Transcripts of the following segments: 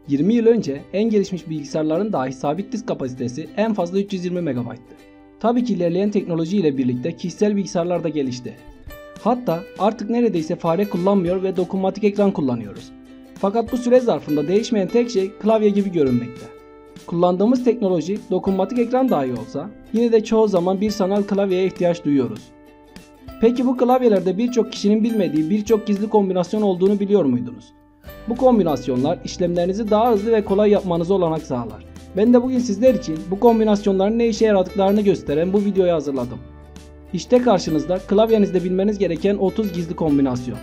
20 yıl önce en gelişmiş bilgisayarların dahi sabit disk kapasitesi en fazla 320 MB'tı. Tabii ki ilerleyen teknoloji ile birlikte kişisel bilgisayarlar da gelişti. Hatta artık neredeyse fare kullanmıyor ve dokunmatik ekran kullanıyoruz. Fakat bu süre zarfında değişmeyen tek şey klavye gibi görünmekte. Kullandığımız teknoloji dokunmatik ekran dahi olsa yine de çoğu zaman bir sanal klavyeye ihtiyaç duyuyoruz. Peki bu klavyelerde birçok kişinin bilmediği birçok gizli kombinasyon olduğunu biliyor muydunuz? Bu kombinasyonlar işlemlerinizi daha hızlı ve kolay yapmanıza olanak sağlar. Ben de bugün sizler için bu kombinasyonların ne işe yaradıklarını gösteren bu videoyu hazırladım. İşte karşınızda klavyenizde bilmeniz gereken 30 gizli kombinasyon.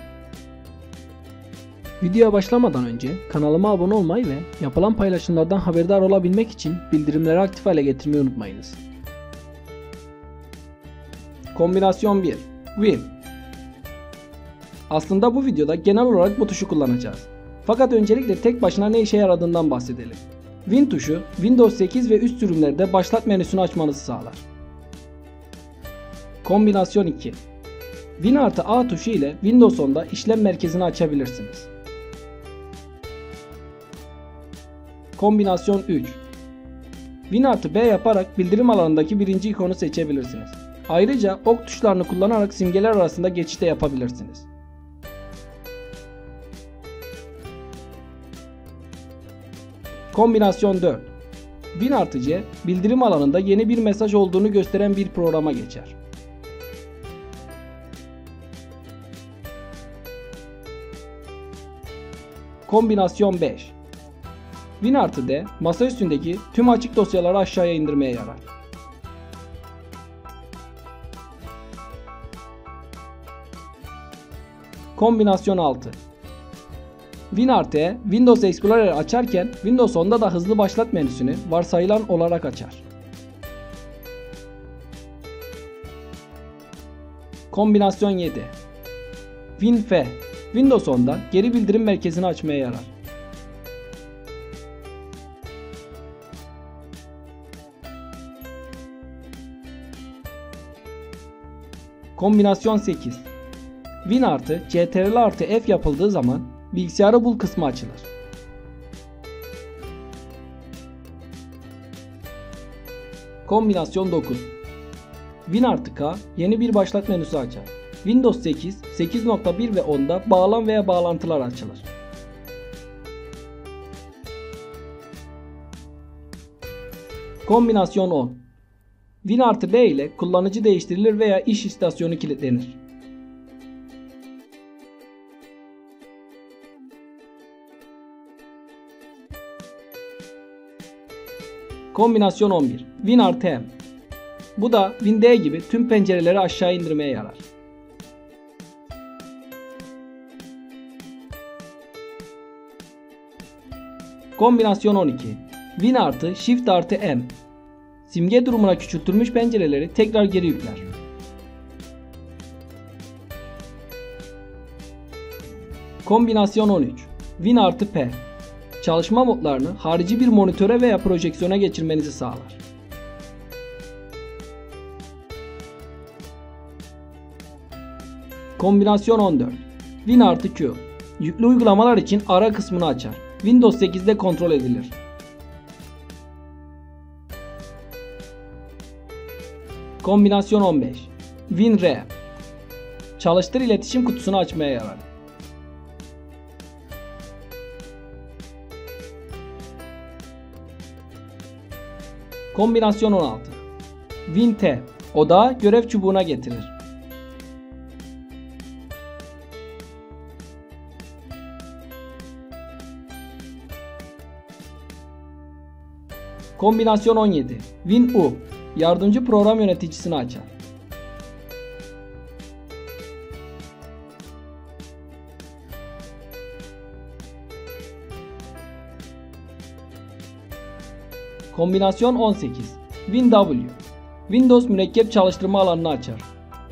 Videoya başlamadan önce kanalıma abone olmayı ve yapılan paylaşımlardan haberdar olabilmek için bildirimleri aktif hale getirmeyi unutmayınız. Kombinasyon 1. Win. Aslında bu videoda genel olarak bu tuşu kullanacağız. Fakat öncelikle tek başına ne işe yaradığından bahsedelim. Win tuşu Windows 8 ve üst sürümlerde başlat menüsünü açmanızı sağlar. Kombinasyon 2. Win artı A tuşu ile Windows 10'da işlem merkezini açabilirsiniz. Kombinasyon 3. Win artı B yaparak bildirim alanındaki birinci ikonu seçebilirsiniz. Ayrıca ok tuşlarını kullanarak simgeler arasında geçiş de yapabilirsiniz. Kombinasyon 4. Win artı C bildirim alanında yeni bir mesaj olduğunu gösteren bir programa geçer. Kombinasyon 5. Win artı D masa üstündeki tüm açık dosyaları aşağıya indirmeye yarar. Kombinasyon 6. Win artı E Windows Explorer açarken Windows 10'da da hızlı başlat menüsünü varsayılan olarak açar. Kombinasyon 7. Win F Windows 10'da geri bildirim merkezini açmaya yarar. Kombinasyon 8. Win artı CTRL artı F yapıldığı zaman bilgisayarı bul kısmı açılır. Kombinasyon 9. Win artı K yeni bir başlat menüsü açar. Windows 8, 8.1 ve 10'da bağlam veya bağlantılar açılır. Kombinasyon 10. Win artı B ile kullanıcı değiştirilir veya iş istasyonu kilitlenir. Kombinasyon 11. Win artı M. Bu da Win D gibi tüm pencereleri aşağı indirmeye yarar. Kombinasyon 12. Win artı Shift artı M. Simge durumuna küçültülmüş pencereleri tekrar geri yükler. Kombinasyon 13. Win artı P. Çalışma modlarını harici bir monitöre veya projeksiyona geçirmenizi sağlar. Kombinasyon 14. Win artı Q. Yüklü uygulamalar için ara kısmını açar. Windows 8'de kontrol edilir. Kombinasyon 15. Win R. Çalıştır iletişim kutusunu açmaya yarar. Kombinasyon 16. Win T. Odağı görev çubuğuna getirir. Kombinasyon 17. Win U. Yardımcı program yöneticisini açar. Kombinasyon 18. Win W. Windows mürekkep çalıştırma alanını açar.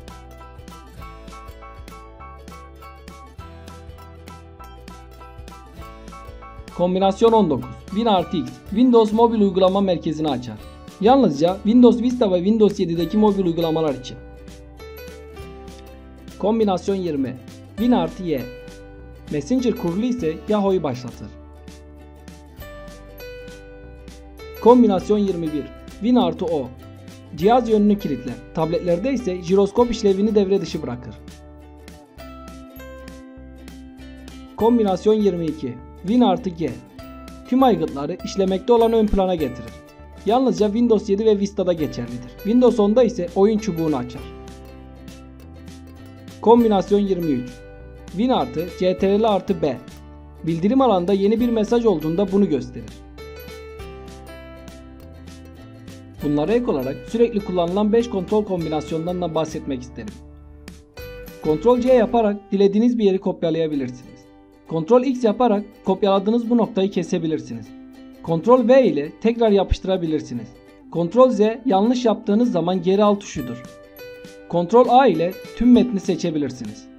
Kombinasyon 19. Win artı X. Windows mobil uygulama merkezini açar. Yalnızca Windows Vista ve Windows 7'deki mobil uygulamalar için. Kombinasyon 20. Win artı Y. Messenger kurulu ise Yahoo'yu başlatır. Kombinasyon 21. Win artı O. Cihaz yönünü kilitler. Tabletlerde ise jiroskop işlevini devre dışı bırakır. Kombinasyon 22. Win artı G. Tüm aygıtları işlemekte olanı ön plana getirir. Yalnızca Windows 7 ve Vista'da geçerlidir. Windows 10'da ise oyun çubuğunu açar. Kombinasyon 23. Win artı CTRL artı B. Bildirim alanında yeni bir mesaj olduğunda bunu gösterir. Bunlara ek olarak sürekli kullanılan 5 kontrol kombinasyonundan da bahsetmek isterim. Ctrl C yaparak dilediğiniz bir yeri kopyalayabilirsiniz. Ctrl X yaparak kopyaladığınız bu noktayı kesebilirsiniz. Ctrl V ile tekrar yapıştırabilirsiniz. Ctrl Z yanlış yaptığınız zaman geri al tuşudur. Ctrl A ile tüm metni seçebilirsiniz.